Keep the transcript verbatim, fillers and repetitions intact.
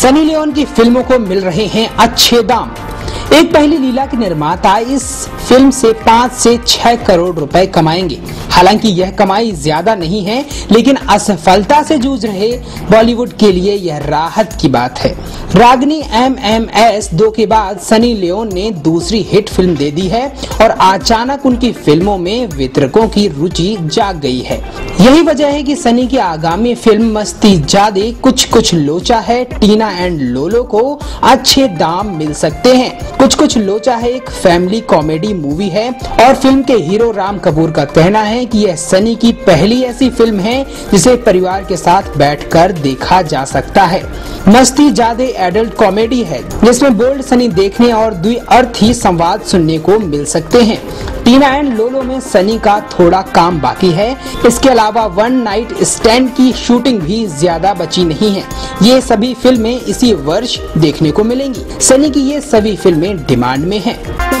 Sunny Leone की फिल्मों को मिल रहे हैं अच्छे दाम। एक पहली लीला के निर्माता इस फिल्म से पाँच से छह करोड़ रुपए कमाएंगे। हालांकि यह कमाई ज्यादा नहीं है, लेकिन असफलता से जूझ रहे बॉलीवुड के लिए यह राहत की बात है। रागिनी एम एम एस दो के बाद सनी लियोन ने दूसरी हिट फिल्म दे दी है और अचानक उनकी फिल्मों में वितरकों की रुचि जाग गई है। यही वजह है कि सनी की आगामी फिल्म मस्ती जादे कुछ कुछ लोचा है टीना एंड लोलो को अच्छे दाम मिल सकते हैं। कुछ कुछ लोचा है एक फैमिली कॉमेडी मूवी है और फिल्म के हीरो राम कपूर का कहना है कि यह सनी की पहली ऐसी फिल्म है जिसे परिवार के साथ बैठकर देखा जा सकता है। मस्ती जादे एडल्ट कॉमेडी है जिसमें बोल्ड सनी देखने और द्विअर्थी संवाद सुनने को मिल सकते हैं। टीना एंड लोलो में सनी का थोड़ा काम बाकी है। इसके अलावा वन नाइट स्टैंड की शूटिंग भी ज्यादा बची नहीं है। ये सभी फिल्में इसी वर्ष देखने को मिलेंगी। सनी की ये सभी फिल्में डिमांड में हैं।